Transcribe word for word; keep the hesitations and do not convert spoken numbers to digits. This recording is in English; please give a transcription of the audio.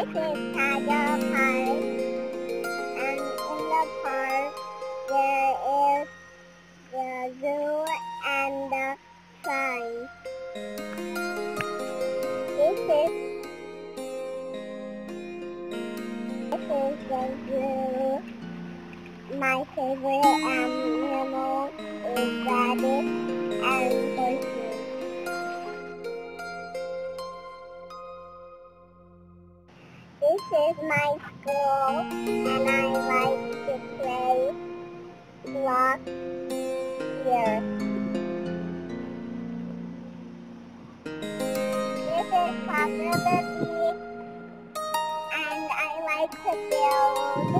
is Tiger Park, and in the park there is the zoo and the sign. This is this is the zoo. My favorite animal is rabbit and horses. This is my school, and I like to play block here. This is Papa the Bee, and I like to build